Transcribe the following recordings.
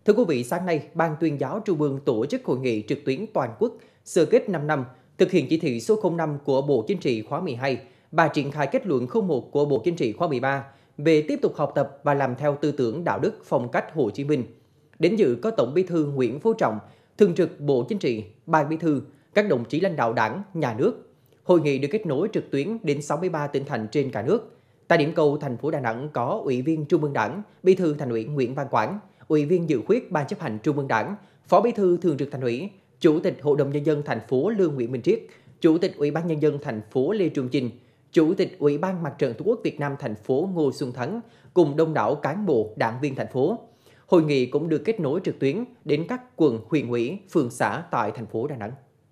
Thưa quý vị, sáng nay, Ban Tuyên giáo Trung ương tổ chức hội nghị trực tuyến toàn quốc sơ kết 5 năm thực hiện chỉ thị số 05 của Bộ Chính trị khóa 12 và triển khai kết luận 01 của Bộ Chính trị khóa 13 về tiếp tục học tập và làm theo tư tưởng đạo đức phong cách Hồ Chí Minh. Đến dự có Tổng Bí thư Nguyễn Phú Trọng, Thường trực Bộ Chính trị, Ban Bí thư, các đồng chí lãnh đạo Đảng, Nhà nước. Hội nghị được kết nối trực tuyến đến 63 tỉnh thành trên cả nước. Tại điểm cầu thành phố Đà Nẵng có Ủy viên Trung ương Đảng, Bí thư Thành ủy Nguyễn Văn Quảng, Ủy viên dự khuyết Ban chấp hành Trung ương Đảng, Phó Bí thư Thường trực Thành ủy, Chủ tịch Hội đồng nhân dân thành phố Lương Nguyễn Minh Triết, Chủ tịch Ủy ban nhân dân thành phố Lê Trường Chinh, Chủ tịch Ủy ban Mặt trận Tổ quốc Việt Nam thành phố Ngô Xuân Thắng cùng đông đảo cán bộ, đảng viên thành phố. Hội nghị cũng được kết nối trực tuyến đến các quận, huyện ủy, phường xã tại thành phố Đà Nẵng.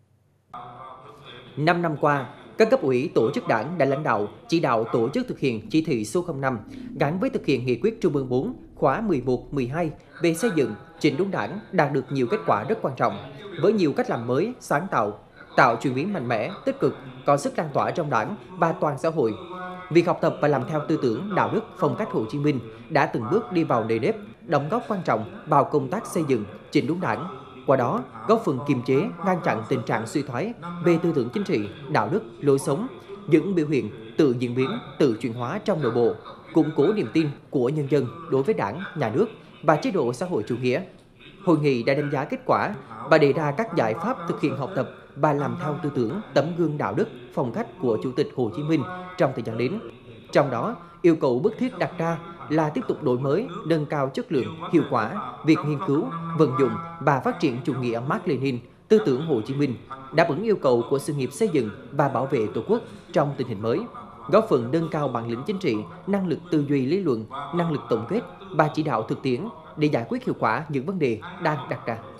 5 năm qua, các cấp ủy tổ chức đảng đã lãnh đạo, chỉ đạo tổ chức thực hiện chỉ thị số 05 gắn với thực hiện nghị quyết Trung ương 4 khóa 11, 12 về xây dựng, chỉnh đốn đảng đạt được nhiều kết quả rất quan trọng, với nhiều cách làm mới, sáng tạo chuyển biến mạnh mẽ, tích cực, có sức lan tỏa trong đảng và toàn xã hội. Việc học tập và làm theo tư tưởng đạo đức phong cách Hồ Chí Minh đã từng bước đi vào nề nếp, đóng góp quan trọng vào công tác xây dựng, chỉnh đốn đảng. Qua đó, góp phần kiềm chế, ngăn chặn tình trạng suy thoái về tư tưởng chính trị, đạo đức, lối sống, những biểu hiện tự diễn biến, tự chuyển hóa trong nội bộ, củng cố niềm tin của nhân dân đối với Đảng, Nhà nước và chế độ xã hội chủ nghĩa. Hội nghị đã đánh giá kết quả và đề ra các giải pháp thực hiện học tập và làm theo tư tưởng tấm gương đạo đức, phong cách của Chủ tịch Hồ Chí Minh trong thời gian đến. Trong đó, yêu cầu bức thiết đặt ra là tiếp tục đổi mới, nâng cao chất lượng, hiệu quả việc nghiên cứu, vận dụng và phát triển chủ nghĩa Mác Lênin, tư tưởng Hồ Chí Minh, đáp ứng yêu cầu của sự nghiệp xây dựng và bảo vệ Tổ quốc trong tình hình mới, góp phần nâng cao bản lĩnh chính trị, năng lực tư duy lý luận, năng lực tổng kết và chỉ đạo thực tiễn để giải quyết hiệu quả những vấn đề đang đặt ra.